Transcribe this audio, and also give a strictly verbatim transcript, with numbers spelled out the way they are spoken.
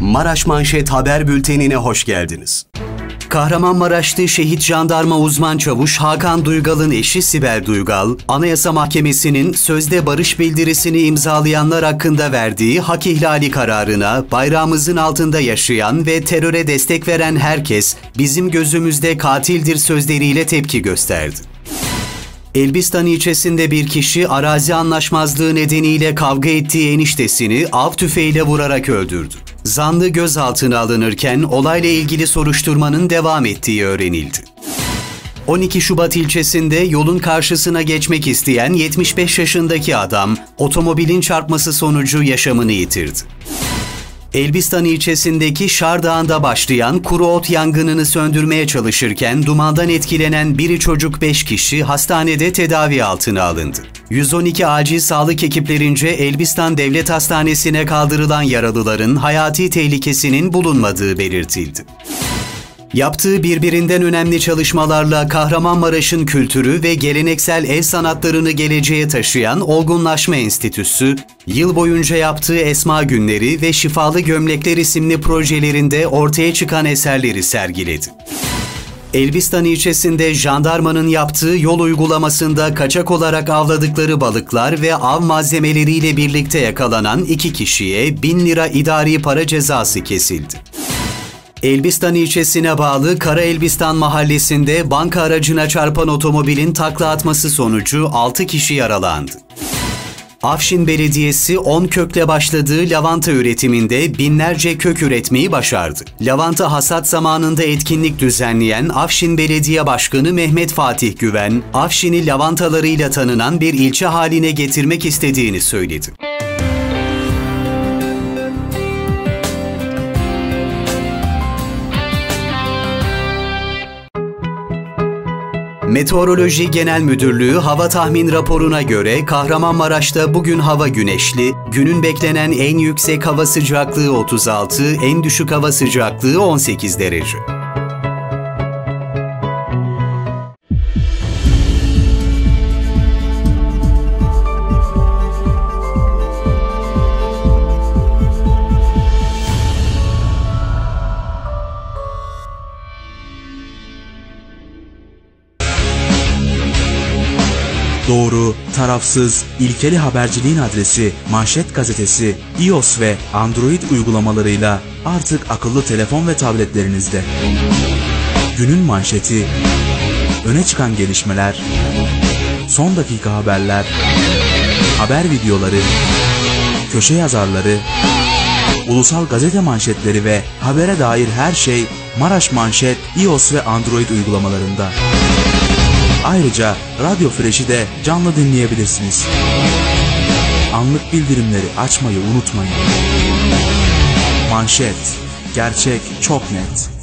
Maraş Manşet Haber Bülteni'ne hoş geldiniz. Kahramanmaraş'ta şehit jandarma uzman çavuş Hakan Duygal'ın eşi Sibel Duygal, Anayasa Mahkemesi'nin sözde barış bildirisini imzalayanlar hakkında verdiği hak ihlali kararına bayrağımızın altında yaşayan ve teröre destek veren herkes bizim gözümüzde katildir sözleriyle tepki gösterdi. Elbistan ilçesinde bir kişi arazi anlaşmazlığı nedeniyle kavga ettiği eniştesini av tüfeğiyle vurarak öldürdü. Zanlı gözaltına alınırken olayla ilgili soruşturmanın devam ettiği öğrenildi. on iki Şubat ilçesinde yolun karşısına geçmek isteyen yetmiş beş yaşındaki adam otomobilin çarpması sonucu yaşamını yitirdi. Elbistan ilçesindeki Şar Dağı'nda başlayan kuru ot yangınını söndürmeye çalışırken dumandan etkilenen biri çocuk beş kişi hastanede tedavi altına alındı. yüz on iki acil sağlık ekiplerince Elbistan Devlet Hastanesi'ne kaldırılan yaralıların hayati tehlikesinin bulunmadığı belirtildi. Yaptığı birbirinden önemli çalışmalarla Kahramanmaraş'ın kültürü ve geleneksel el sanatlarını geleceğe taşıyan Olgunlaşma Enstitüsü, yıl boyunca yaptığı Esma Günleri ve Şifalı Gömlekler isimli projelerinde ortaya çıkan eserleri sergiledi. Elbistan ilçesinde jandarmanın yaptığı yol uygulamasında kaçak olarak avladıkları balıklar ve av malzemeleriyle birlikte yakalanan iki kişiye bin lira idari para cezası kesildi. Elbistan ilçesine bağlı Kara Elbistan mahallesinde banka aracına çarpan otomobilin takla atması sonucu altı kişi yaralandı. Afşin Belediyesi on kökle başladığı lavanta üretiminde binlerce kök üretmeyi başardı. Lavanta hasat zamanında etkinlik düzenleyen Afşin Belediye Başkanı Mehmet Fatih Güven, Afşin'i lavantalarıyla tanınan bir ilçe haline getirmek istediğini söyledi. Meteoroloji Genel Müdürlüğü hava tahmin raporuna göre Kahramanmaraş'ta bugün hava güneşli, günün beklenen en yüksek hava sıcaklığı otuz altı, en düşük hava sıcaklığı on sekiz derece. Doğru, tarafsız, ilkeli haberciliğin adresi Manşet Gazetesi, iOS ve Android uygulamalarıyla artık akıllı telefon ve tabletlerinizde. Günün manşeti, öne çıkan gelişmeler, son dakika haberler, haber videoları, köşe yazarları, ulusal gazete manşetleri ve habere dair her şey Maraş Manşet, iOS ve Android uygulamalarında. Ayrıca Radyo Fresh'i de canlı dinleyebilirsiniz. Anlık bildirimleri açmayı unutmayın. Manşet, gerçek çok net.